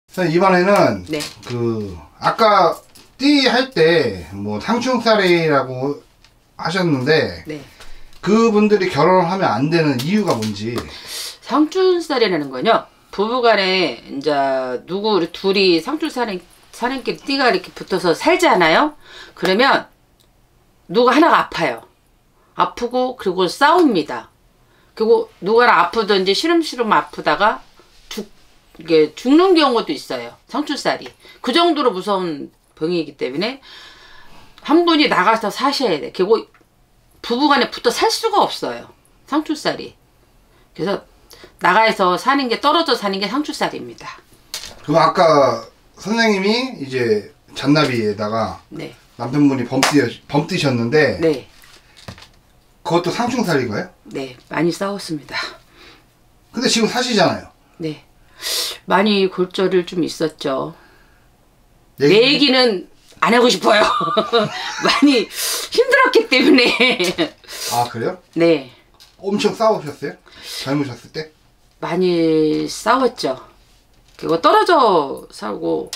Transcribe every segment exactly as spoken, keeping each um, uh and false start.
선생님 이번에는 네. 그 아까 띠 할 때 뭐 상충살이라고 하셨는데 네. 그분들이 결혼을 하면 안 되는 이유가 뭔지. 상춘살이라는 건요, 부부간에 이제 누구 둘이 상춘살인 사는끼리 띠가 이렇게 붙어서 살잖아요. 그러면 누가 하나가 아파요. 아프고 그리고 싸웁니다. 그리고 누가나 아프든지 시름시름 아프다가 죽 이게 죽는 경우도 있어요. 상춘살이 그 정도로 무서운 병이기 때문에 한 분이 나가서 사셔야 돼. 그리고 부부간에 붙어 살 수가 없어요. 상춘살이. 그래서 나가서 사는 게, 떨어져 사는 게 상춘살입니다. 그럼 아까 선생님이 이제 잔나비에다가 네. 남편분이 범띠, 범띠셨는데 네. 그것도 상충살인가요? 네. 많이 싸웠습니다. 근데 지금 사시잖아요. 네. 많이 골절을 좀 있었죠. 얘기... 내 얘기는 안 하고 싶어요. 많이 힘들었기 때문에. 아 그래요? 네. 엄청 싸우셨어요? 젊으셨을 때? 많이 싸웠죠. 그리고 떨어져 살고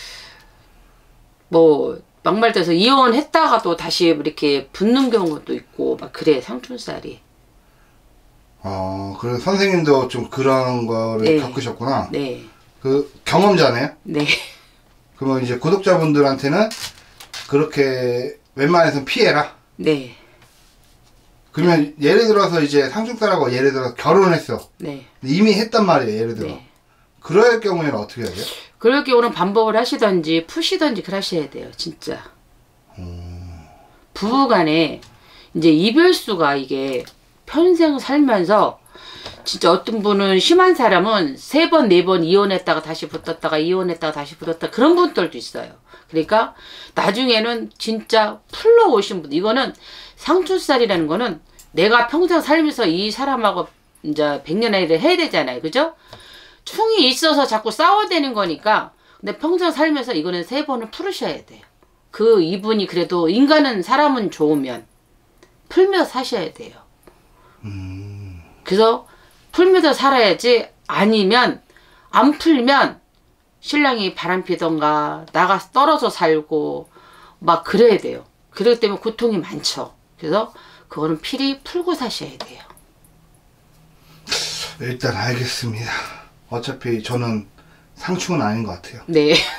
뭐 막말 돼서 이혼했다가도 다시 이렇게 붙는 경우도 있고 막 그래. 상춘살이. 어, 그래서 선생님도 좀 그런 거를 네. 겪으셨구나. 네. 그 경험자네요? 네. 그러면 이제 구독자분들한테는 그렇게 웬만해서 피해라? 네. 그러면 예를 들어서 이제 상충살하고 예를 들어서 결혼을 했어. 네. 이미 했단 말이에요, 예를 들어. 네. 그럴 경우에는 어떻게 해야 돼요? 그럴 경우는 반복을 하시던지 푸시던지 그러셔야 돼요, 진짜. 음... 부부간에 이제 이별수가 이게 평생 살면서 진짜 어떤 분은 심한 사람은 세 번, 네 번 이혼했다가 다시 붙었다가 이혼했다가 다시 붙었다 그런 분들도 있어요. 그러니까 나중에는 진짜 풀러 오신 분, 이거는 상춘살이라는 거는 내가 평생 살면서 이 사람하고 이제 백년애를 해야 되잖아요. 그죠? 충이 있어서 자꾸 싸워대는 거니까. 근데 평생 살면서 이거는 세 번을 풀으셔야 돼요. 그 이분이 그래도 인간은 사람은 좋으면 풀며 사셔야 돼요. 음... 그래서 풀면서 살아야지, 아니면 안 풀면 신랑이 바람피던가 나가서 떨어져 살고 막 그래야 돼요. 그렇기 때문에 고통이 많죠. 그래서 그거는 필히 풀고 사셔야 돼요. 일단 알겠습니다. 어차피 저는 상충은 아닌 것 같아요. 네.